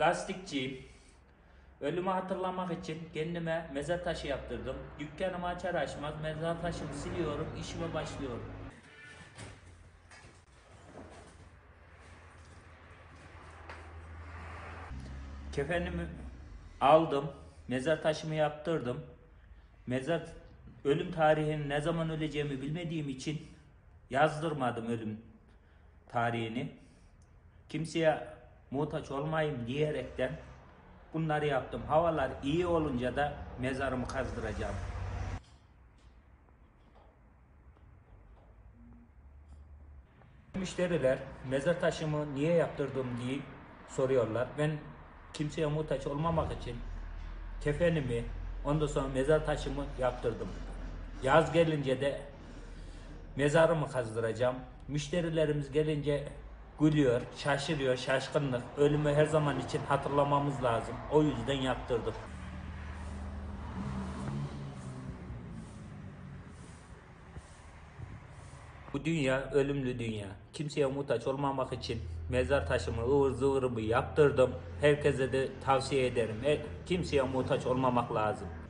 lastikçiyim. Ölümü hatırlamak için kendime mezar taşı yaptırdım. Dükkanımı açar açmaz mezar taşımı siliyorum, işime başlıyorum. Kefenimi aldım, mezar taşımı yaptırdım. Mezar ölüm tarihini ne zaman öleceğimi bilmediğim için yazdırmadım ölüm tarihini. Kimseye muhtaç olmayayım diyerekten bunları yaptım. Havalar iyi olunca da mezarımı kazdıracağım. Müşteriler mezar taşımı niye yaptırdım diye soruyorlar. Ben kimseye muhtaç olmamak için kefenimi, ondan sonra mezar taşımı yaptırdım. Yaz gelince de mezarımı kazdıracağım. Müşterilerimiz gelince gülüyor, şaşırıyor, şaşkınlık. Ölümü her zaman için hatırlamamız lazım. O yüzden yaptırdım. Bu dünya ölümlü dünya. Kimseye muhtaç olmamak için mezar taşımı, ıvır zıvırımı yaptırdım. Herkese de tavsiye ederim. Kimseye muhtaç olmamak lazım.